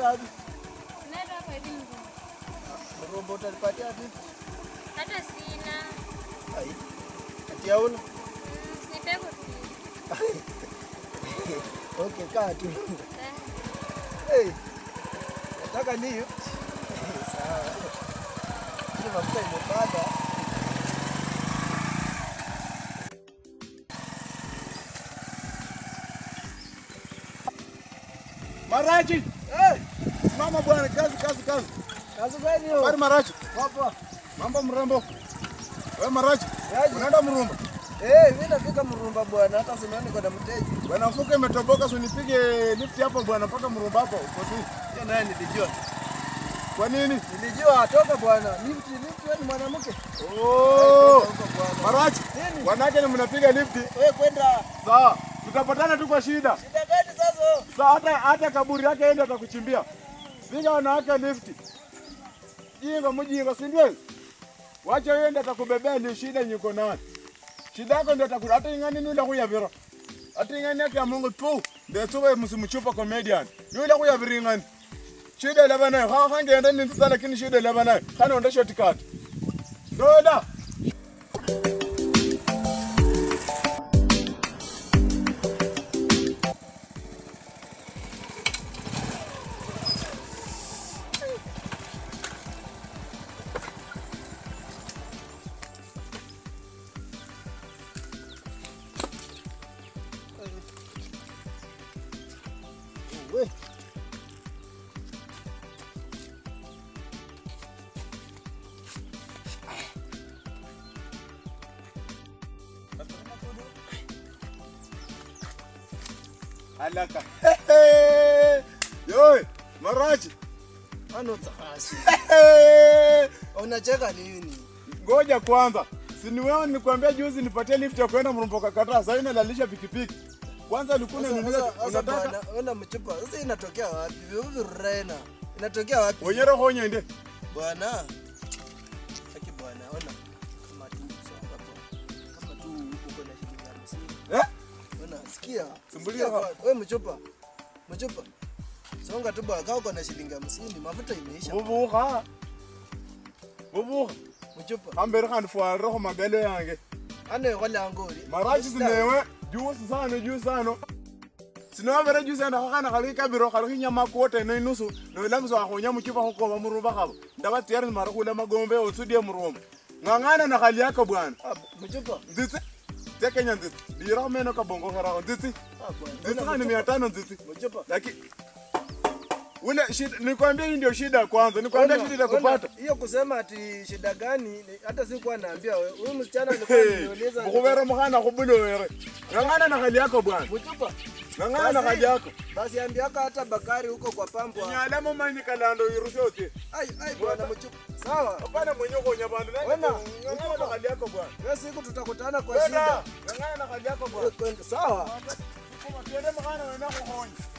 wapi? Naenda kwa elimu. Mrombo utanipatia vipi? Hata sina. Ai. Ati hauna? Nipe kopi. Okay, kaa tu. Hey. Nataka niyo. Sawa. Ni mafuta imepanda. Marachi! Eh, Mama bwana, kazi. kazi gani hiyo? Habari Marachi? Hapa. Mambo mrembo. Wewe Marachi, Yaje? unaenda Mrumba? Mimi nafika Mrumba bwana, hata simeoni kwa mteja. Bwana mfuko imetoboka, so nipige lift hapo bwana mpaka Mrumba hapo. Uko tu. Hiyo naye nilijua. Kwa nini? Nilijua atoka bwana. Lift wewe ni mwanamke. Oh! Huko bwana. Marachi, Nini? wanawake ni mnapiga lift. Wewe kwenda. Sawa. Tutapatana tu kwa shida. Shida gani sasa? Sasa hata kaburi yake yeye atakuchimbia. Piga wanawake lift. Mjinga si ndio? Wacha yeye ndiye atakubebea ndio shida nyuko nayo. Shida yako ndio atakula hata ingani ndio kuyavira. Hata ingani yake ya Mungu tu ndio tuwe msimuchupa comedian. Yule kuyavira ingani. Shida ile bana hangeenda ni nzala lakini shida ile bana kana onda shortcut. Roda. Wewe. Alaka. Yo, Marachi. Ano tsasi. Unacheka nini? Ngoja kwanza. Si ni wewe nilikwambia juzi nipatie lift ya kwenda Mrumbo kakataa. Sasa inalalisha pikipiki. Kwanza ulikuwa unaniuliza unataka ona mchupa. Sasa inatokea wapi? Vipi rena? Inatokea wapi? Wenyero honye nde. Bwana. Saki bwana, ona. Kama tu songa hapo. Kama tu uko na shilingi 50. Ona, sikia. Sumbulia Wewe mchupa. Mchupa. Songa tu bwana, uko na shilingi 50, mafuta imeisha. Bubuha. Mchupa. Kambere kan fuara ho magalo yange. Ane wala ngori. Marachi sinewe juzi sana. Sinobere juzi anda kana kali kabiro kali nyama kote no inusu no lamzo ahonya mukipa ho ko Murumba khabo. Ndaba tiyari mara kula magombe osudie Murumba. Ngangana na hali yako bwana. Mchupa. Nditsi. Tekenya nditsi. Dira meno ka bongo khara nditsi. Nditsi kana 500 nditsi. Mchupa. Lakini ule shida nikwambia hii ndio shida kwanza. Nikwambia shida ya kupata. Hiyo kusema ati shida gani hata sikuwa naambia wewe. Huyu msichana alikuwa ananiuliza. Mukubera muhana kubulowere. Ngangana na hali yako bwana. Mchupa. Ngangana na hali yako. Basi ambiaka hata Bakari huko kwa pambo. Nyala mama kalando irusote. Ai bwana Mchupa. Sawa. Hapana mwenye konya bandu. Ngangana na hali yako bwana. Wewe siku tutakutana kwa shida. Ngangana na hali yako bwana. Sawa. Kama tiende mkana wena kuhonya.